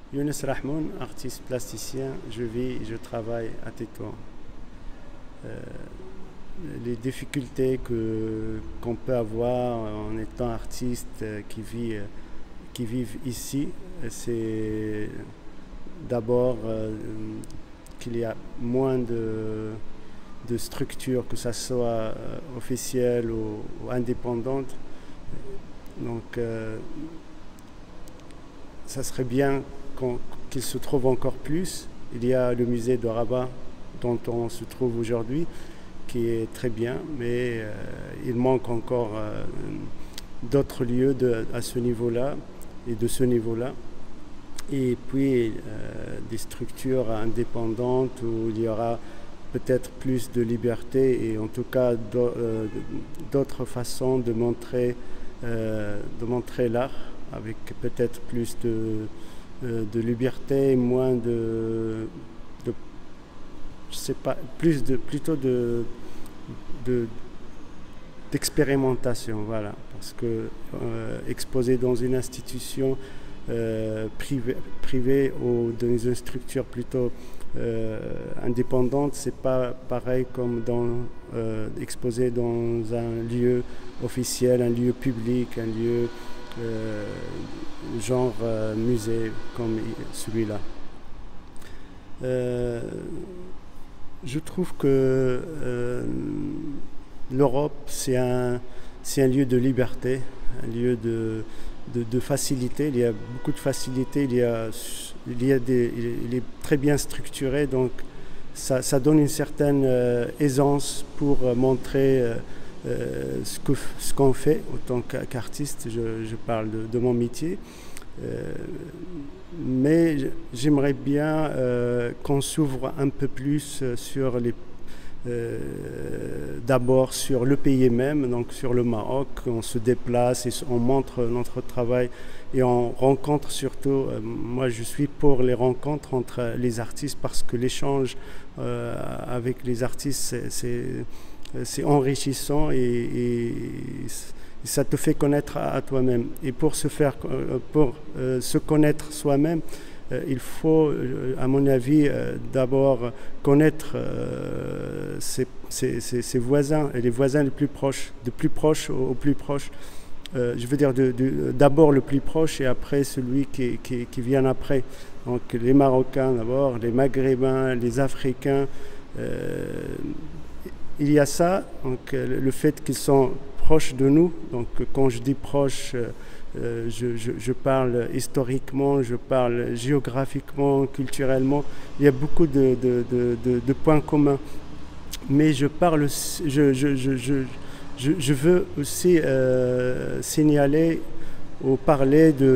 Younes Rahmoun, artiste plasticien, je vis et je travaille à Tétouan. Euh, les difficultés qu'on peut avoir en étant artiste qui vivent ici, c'est d'abord qu'il y a moins de structures, que ce soit officielle ou indépendante. Donc, ça serait bien qu'il se trouve encore plus. Il y a le musée de Rabat dont on se trouve aujourd'hui, qui est très bien, mais il manque encore d'autres lieux à ce niveau-là et de ce niveau-là. Et puis des structures indépendantes où il y aura peut-être plus de liberté et en tout cas d'autres façons de montrer l'art avec peut-être plus de liberté, moins je sais pas, plutôt d'expérimentation, voilà, parce que exposé dans une institution privée ou dans une structure plutôt indépendante, c'est pas pareil comme exposé dans un lieu officiel, un lieu public, un lieu genre musée comme celui-là. Je trouve que l'Europe, c'est un lieu de liberté, un lieu de facilité. Il y a beaucoup de facilité, il est très bien structuré, donc ça donne une certaine aisance pour montrer ce qu'on fait en tant qu'artiste. Je parle de mon métier. Mais j'aimerais bien qu'on s'ouvre un peu plus sur d'abord sur le pays même, donc sur le Maroc. On se déplace et on montre notre travail et on rencontre surtout, moi je suis pour les rencontres entre les artistes parce que l'échange avec les artistes c'est enrichissant et ça te fait connaître à toi-même. Et pour se connaître soi-même, il faut, à mon avis, d'abord connaître ses voisins et les voisins les plus proches, de plus proche au plus proche. Je veux dire d'abord le plus proche et après celui qui vient après. Donc les Marocains d'abord, les Maghrébins, les Africains. Il y a ça, donc le fait qu'ils sont proches de nous. Donc quand je dis proche, je parle historiquement, je parle géographiquement, culturellement. Il y a beaucoup de points communs. Mais je veux aussi signaler ou parler de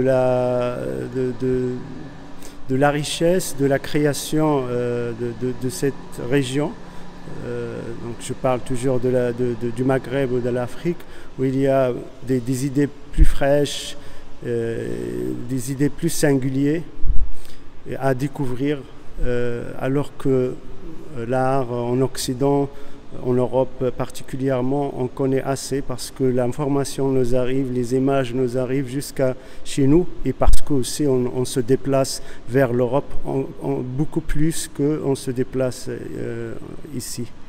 la richesse, de la création de cette région. Donc je parle toujours du Maghreb ou de l'Afrique, où il y a des idées plus fraîches, des idées plus singulières à découvrir, alors que l'art en Occident, en Europe particulièrement, on connaît assez parce que l'information nous arrive, les images nous arrivent jusqu'à chez nous et parce qu'aussi on se déplace vers l'Europe beaucoup plus qu'on se déplace ici.